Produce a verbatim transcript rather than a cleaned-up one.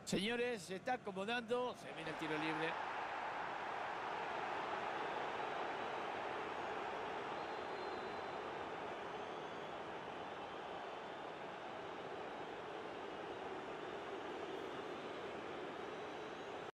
Señores, se está acomodando. Se viene el tiro libre.